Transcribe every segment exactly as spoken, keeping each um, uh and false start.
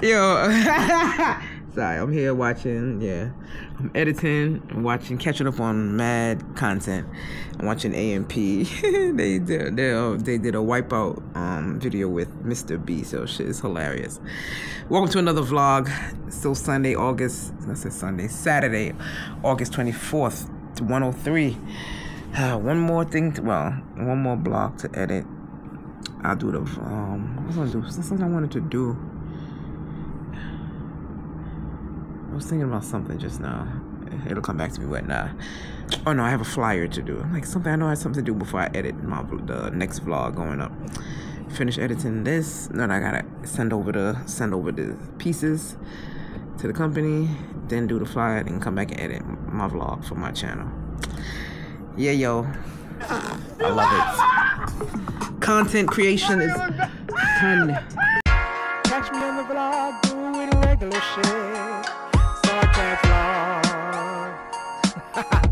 Yo. Sorry, I'm here watching, yeah. I'm editing, I'm watching, catching up on mad content. I'm watching A M P. they did they, uh, they did a wipeout um video with Mister B, so shit is hilarious. Welcome to another vlog. It's still Sunday, August, I said Sunday, Saturday, August twenty-fourth to one oh three. Uh, one more thing, to, well, one more blog to edit. I'll do the, um, what was I gonna do? Something I wanted to do. I was thinking about something just now. It'll come back to me right now. Oh no, I have a flyer to do. Like something I know I have something to do before I edit my the next vlog going up. Finish editing this. Then I gotta send over the send over the pieces to the company. Then do the flyer and come back and edit my vlog for my channel. Yeah, yo, I love it. Content creation is fun. Catch me on the vlog doing regular shit. SARKAZZ vlog.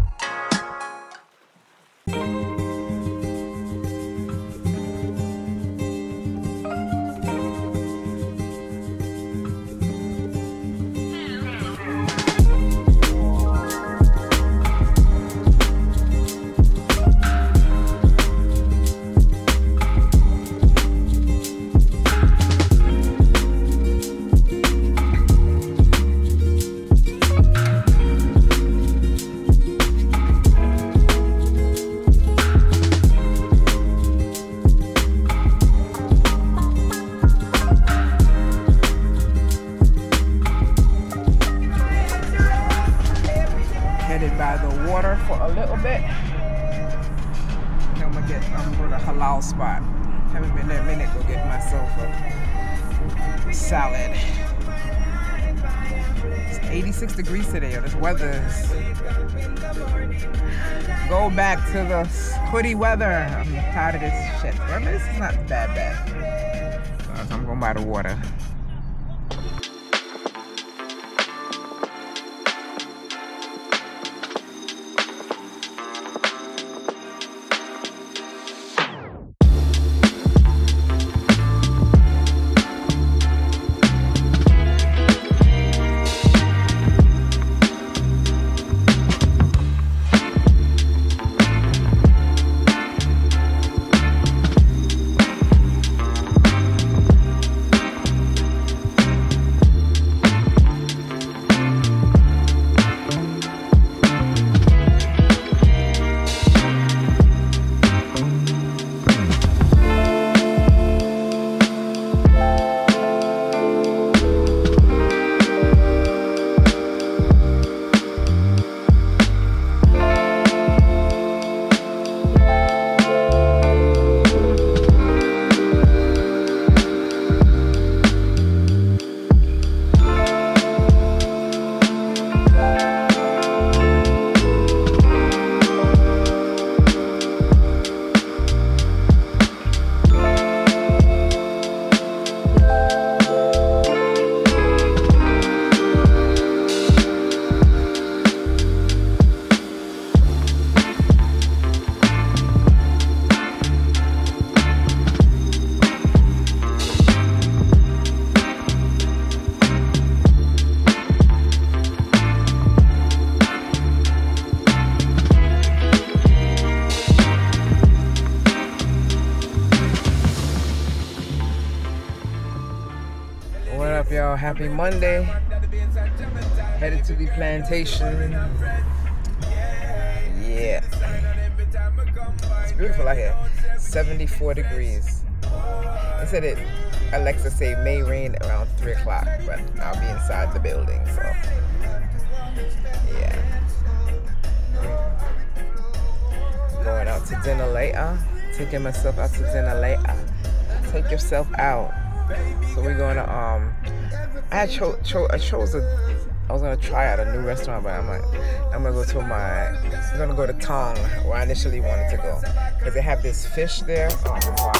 By the water for a little bit. Then I'm gonna get I'm gonna go to a halal spot. Haven't been there a minute. Go get myself a salad. It's eighty-six degrees today. This weather is. Go back to the hoodie weather. I'm tired of this shit. Remember, this is not bad bad. So I'm going by the water. What up, y'all? Happy Monday. Headed to the plantation. Yeah. It's beautiful out here. seventy-four degrees. They said it, Alexa say may rain around three o'clock, but I'll be inside the building, so. Yeah. Going out to dinner later. Taking myself out to dinner later. Take yourself out. So we're going to, um, I had cho cho I chose a, I was going to try out a new restaurant, but I'm like, I'm going to go to my, I'm going to go to Tong, where I initially wanted to go. Because they have this fish there. Oh, wow.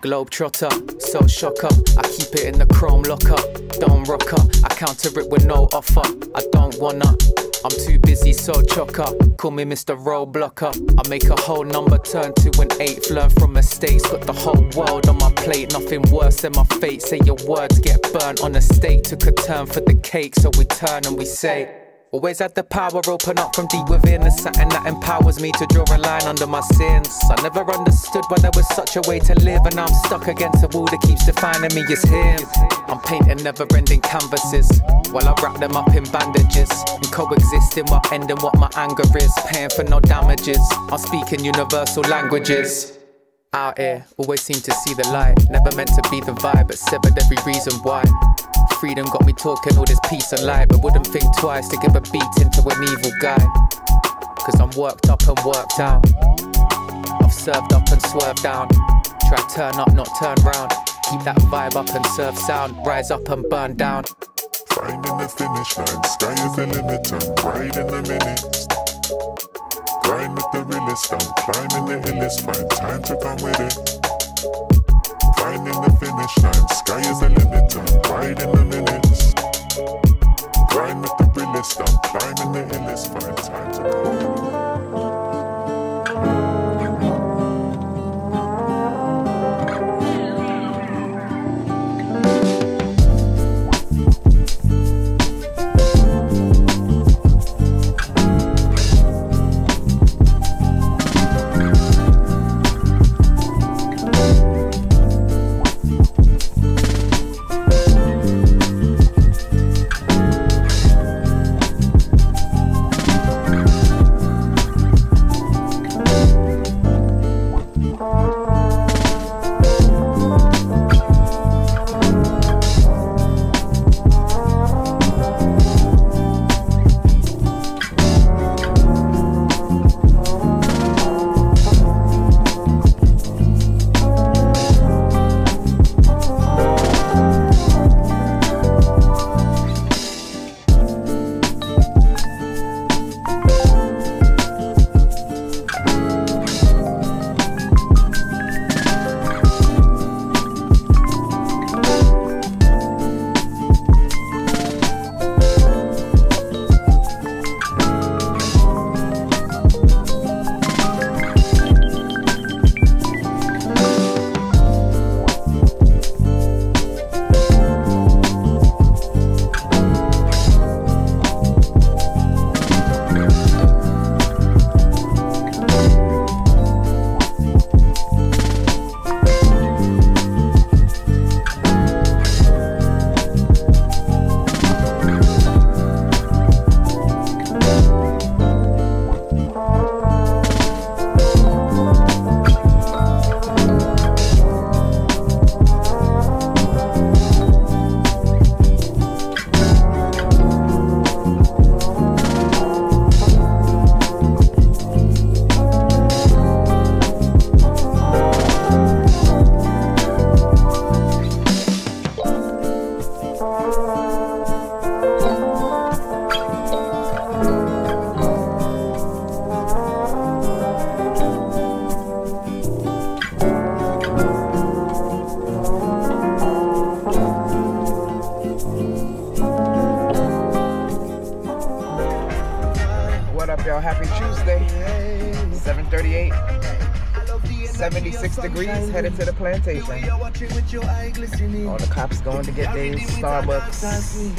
Globetrotter, so shocker. I keep it in the chrome locker. Don't rock up, I counter it with no offer. I don't wanna, I'm too busy, so chocker. Call me Mister Roadblocker. I make a whole number turn to an eighth. Learn from mistakes, got the whole world on my plate. Nothing worse than my fate. Say your words get burnt on a stake. Took a turn for the cake, so we turn and we say, always had the power, open up from deep within. There's something that empowers me to draw a line under my sins. I never understood why there was such a way to live, and I'm stuck against a wall that keeps defining me as him. I'm painting never-ending canvases while I wrap them up in bandages and coexisting while ending what my anger is. Paying for no damages, I'm speaking universal languages. Out here, always seem to see the light. Never meant to be the vibe, but severed every reason why. Freedom got me talking all this peace and light, but wouldn't think twice to give a beat into an evil guy. Cause I'm worked up and worked out. I've served up and swerved down. Try turn up, not turn round. Keep that vibe up and serve sound. Rise up and burn down. Finding the finish line, sky is the limit, I'm right in the minutes. Grind with the realest, I'm climbing the hill, it's fine, time to come with it. Finding the finish line, sky is the limit, I'm right in the minutes. Grind with the realest, I'm climbing the hill, it's fine, time to come with it. Happy Tuesday, seven thirty-eight, seventy-six degrees, headed to the plantation. All the cops going to get their Starbucks.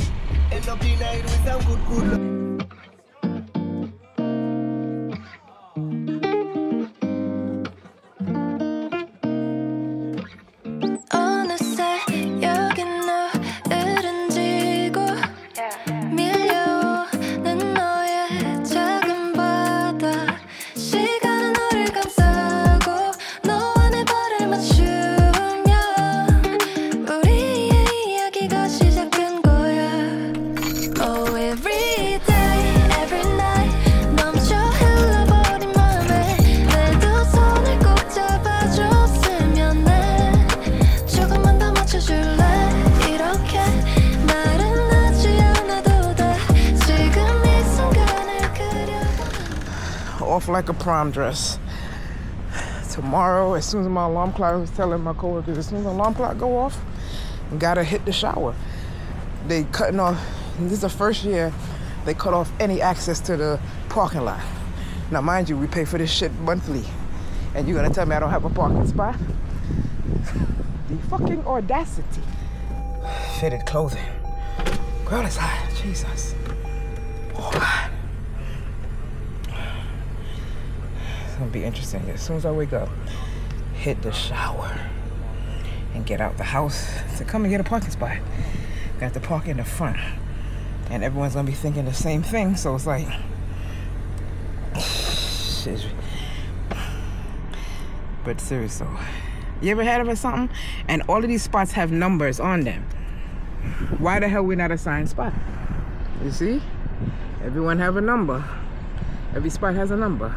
Off like a prom dress. tomorrow, as soon as my alarm clock, I was telling my coworkers, as soon as the alarm clock go off, I gotta hit the shower. They cutting off, this is the first year they cut off any access to the parking lot. Now, mind you, we pay for this shit monthly. And you're gonna tell me I don't have a parking spot? The fucking audacity. Fitted clothing. Girl, it's hot, Jesus. Oh, God. It's gonna be interesting. As soon as I wake up, hit the shower and get out the house to come and get a parking spot. Got to park in the front. And everyone's gonna be thinking the same thing, so it's like, shit. But seriously, you ever heard of it something? And all of these spots have numbers on them. Why the hell we not assigned spot? You see? Everyone have a number. Every spot has a number.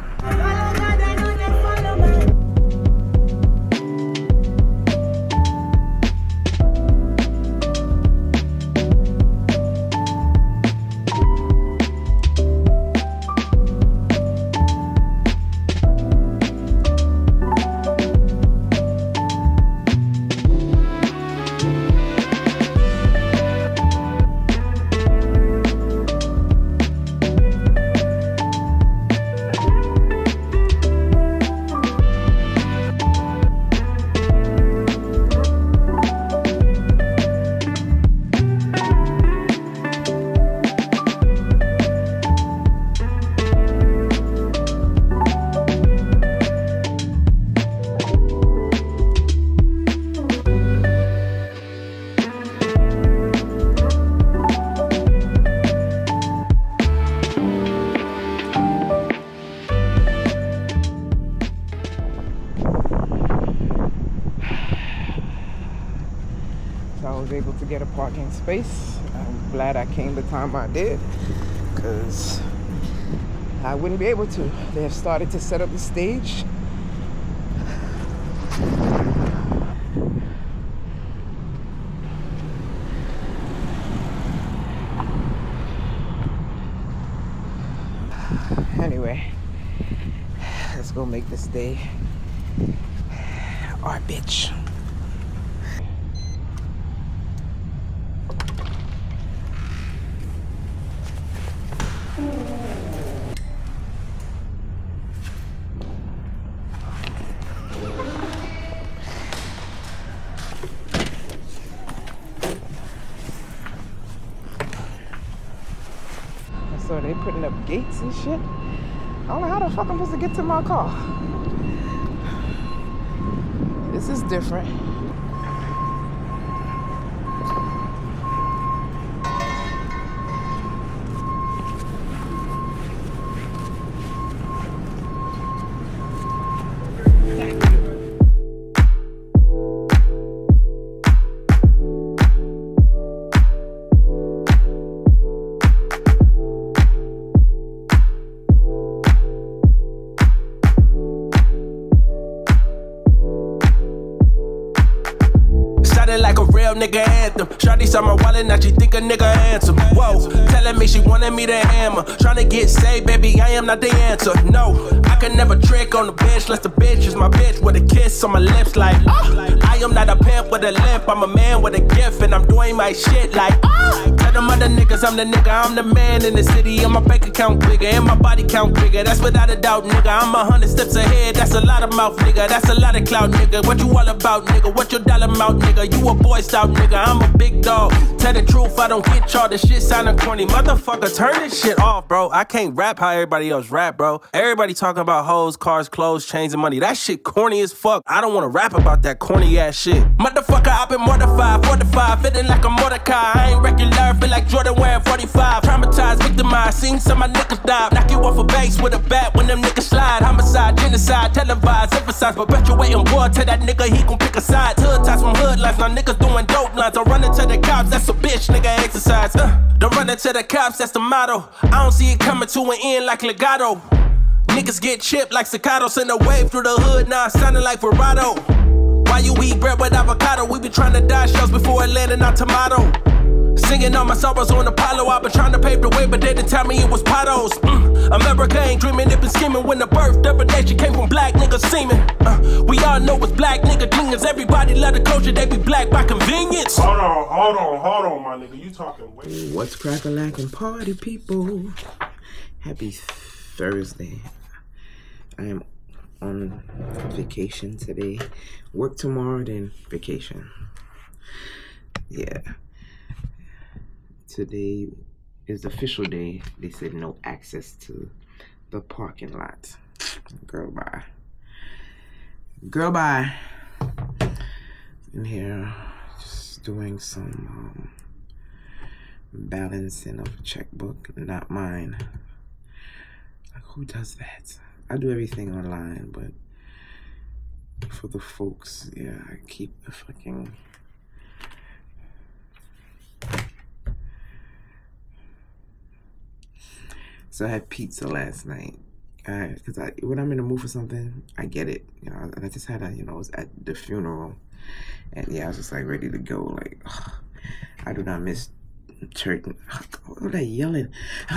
I was able to get a parking space. I'm glad I came the time I did, because I wouldn't be able to. They have started to set up the stage. Anyway, let's go make this day our bitch. So they putting up gates and shit. I don't know how the fuck I'm supposed to get to my car. This is different. Like a real nigga anthem. Shawty saw my wallet, now she think a nigga handsome. Whoa, telling me she wanted me to hammer. Trying to get saved, baby, I am not the answer. No, I can never trick on the bitch, unless the bitch is my bitch with a kiss on my lips. Like, oh, I am not a pimp with a limp, I'm a man with a gift, and I'm doing my shit like, oh. Tell them other niggas I'm the nigga, I'm the man in the city, and my bank account bigger, and my body count bigger. That's without a doubt, nigga. I'm a hundred steps ahead, that's a lot of mouth, nigga. That's a lot of clout, nigga. What you all about, nigga? What your dollar amount, nigga? You a boy style, nigga. I'm a big dog. Tell the truth, I don't get y'all. This shit sounding corny. Motherfucker, turn this shit off, bro. I can't rap how everybody else rap, bro. Everybody talking about hoes, cars, clothes, chains, and money. That shit corny as fuck. I don't want to rap about that corny ass shit. Motherfucker, I've been mortified, fortified, feeling like a Mordecai. I ain't regular, feel like Jordan wearing forty-five. Traumatized, victimized, seen some of my niggas die. Knock you off a base with a bat when them niggas slide. Homicide, genocide, televised, emphasize, perpetuating war. Tell that nigga he gon' pick a side. Hood ties from hood lines, now niggas doing dope lines. Don't run into the cops, that's a bitch, nigga exercise. Uh, don't run into the cops, that's the motto. I don't see it coming to an end like legato. Niggas get chipped like staccato, send a wave through the hood, now it's sounding like Verado. Why you eat bread with avocado? We be trying to dodge shells before it land in our tomato. Singing all my sorrows on Apollo. I've been trying to pave the way, but they didn't tell me it was potholes. Mm. America ain't dreaming, it been scheming. When the birth of a nation came from black niggas seeming. Uh, we all know it's black nigga genius. Everybody love the culture, they be black by convenience. Hold on, hold on, hold on, my nigga. You talking way. What's crack-a-lackin' party people? Happy Thursday. I am on vacation today. Work tomorrow, then vacation. Yeah. Today is the official day. They said no access to the parking lot. Girl, bye. Girl, bye. In here, just doing some um, balancing of a checkbook, not mine. Like, who does that? I do everything online, but for the folks, yeah, I keep the fucking. So I had pizza last night, because I, when I'm in the mood for something, I get it, you know. And I just had a, you know, I was at the funeral, and yeah, I was just like ready to go. Like, ugh, I do not miss church. What are they yelling?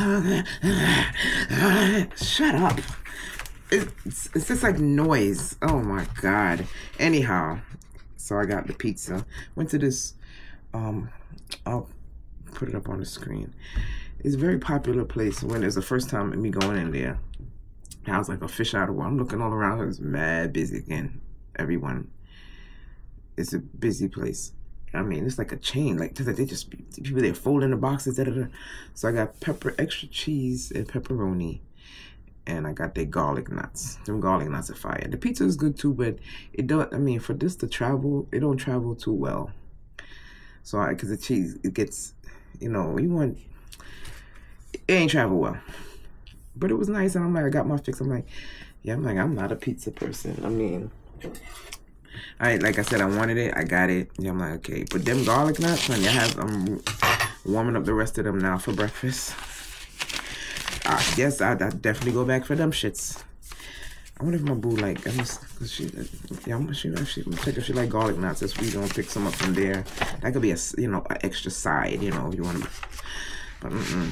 Shut up! It's it's just like noise. Oh my god. Anyhow, so I got the pizza. Went to this. Um, I'll put it up on the screen. It's a very popular place. When it was the first time me going in there, I was like a fish out of water. I'm looking all around. It was mad busy again. Everyone. It's a busy place. I mean, it's like a chain. Like they just people there folding the boxes. Da, da, da. So I got pepper, extra cheese, and pepperoni, and I got their garlic nuts. Them garlic nuts are fire. The pizza is good too, but it don't. I mean, for this to travel, it don't travel too well. So I, cause the cheese, it gets, you know, you want. It ain't travel well, but it was nice, and I'm like, I got my fix. I'm like, yeah, I'm like, I'm not a pizza person. I mean, I like I said, I wanted it, I got it. Yeah, I'm like, okay, but them garlic nuts, honey, I have. I'm warming up the rest of them now for breakfast. I guess I'd, I'd definitely go back for them shits. I wonder if my boo like, I just, cause she, yeah, I'm she, she, check if she like garlic nuts. That's we gonna pick some up from there. That could be a, you know, an extra side, you know, if you want to. But mm-mm.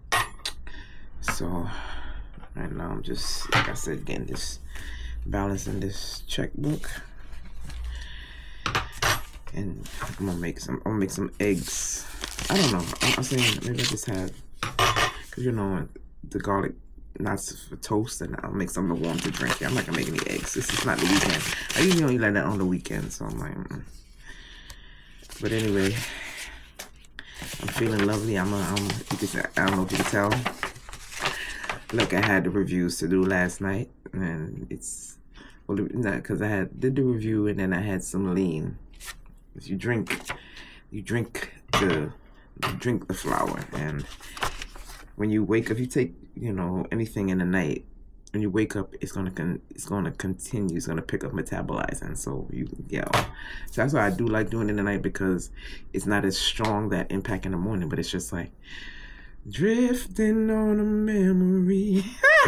So right now I'm just, like I said, getting this, balancing this checkbook, and I'm gonna make some. I'm gonna make some eggs. I don't know. I'm, I'm saying maybe I just have, cause you know the garlic nuts for toast, and I'll make something warm to drink. I'm not gonna make any eggs. This is not the weekend. I usually only like that on the weekend, so I'm like. Mm. But anyway, I'm feeling lovely. I'm. A, I'm. You can, I don't know if you can tell. Look, I had the reviews to do last night, and it's well, because I had did the review, and then I had some lean. If you drink, you drink the you drink the flour, and when you wake up, you take you know anything in the night, and you wake up, it's gonna con it's gonna continue, it's gonna pick up metabolizing. So you yeah, so that's why I do like doing it in the night, because it's not as strong that impact in the morning, but it's just like. Drifting on a memory.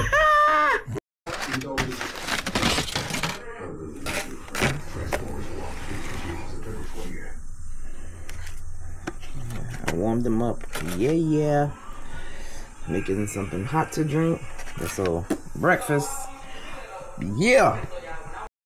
I warmed them up. Yeah, yeah. Making something hot to drink. So, breakfast. Yeah.